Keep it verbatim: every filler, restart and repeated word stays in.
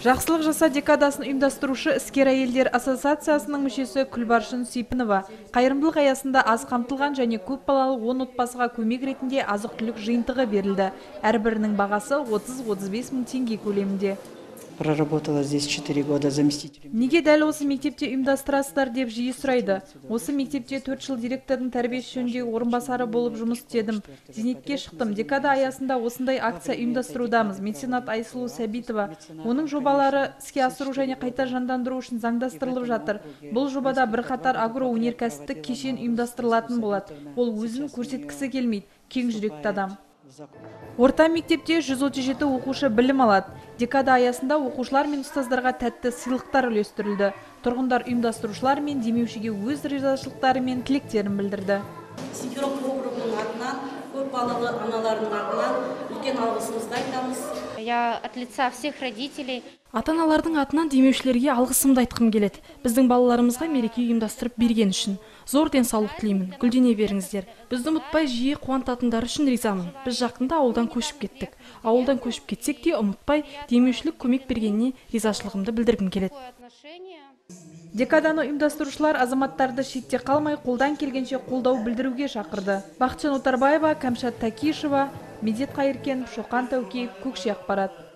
Жақсылық жаса декадасын ұйымдастырушы іскер әйелдер ассоциациясының мүшесі Күлбаршын Сейпінова қайырымдылық аясында аз қамтылған және көп балалы он отбасыға көмек ретінде азық-түлік жиынтығы берілді. Әрбірінің бағасы отыз отыз бес мың теңге көлемінде. Проработала здесь четыре года заместителем. Неге дәл осы мектепте ұйымдастырасыздар деп жиі сұрайды. Осы мектепте төрт жыл директордың тәрбиесі жөніндегі орынбасары болып жұмыс істедім. Зейнетке шықтым. Декада аясында осындай акция ұйымдастырудамыз. Меценат Айсұлу Сәбитова. Оның жобалары іске асыру және қайта жандандыру үшін заңдастырылып жатыр. Бұл жобада бірқатар агроөнеркәсіптік кешен ұйымдастырылатын болады. Ол өзін көрсеткісі келмейді. Кең жүректі адам. Орта мектепте жүз отыз жеті оқушы білім алады. Декада аясында оқушылар мен ұстаздарға тәтті сыйлықтар үлестірілді. Тұрғындар ұйымдастырушылар мен демеушіге өз ризашылықтары мен тілектерін білдірді. Симферополь округінің атынан, көп балалы аналардың атынан үлкен алғысымызды айтамыз. Я от лица всех родителей. Ата-аналардың атынан демеушілерге алғысымды айтқым келеді. Біздің балаларымызға мереке ұйымдастырып берген үшін. Зор денсаулық тілеймін. Гүлдене беріңіздер. Бізді ұмытпай жиі қуантатындары үшін ризамын. Біз жақында ауылдан көшіп кеттік. Ауылдан көшіп кетсек те ұмытпай демеушілік көмек бергеніне ризашылығымды білдіргім келеді. Декаданы ұйымдастырушылар азаматтарды шетте қалмай қолдан келгенше қолдау білдіруге шақырды. Бақытжан Отарбаева, Кәмшат Такишева, Медет Қайыркен, Шоқан Тәукеев, Көкше Ақпарат.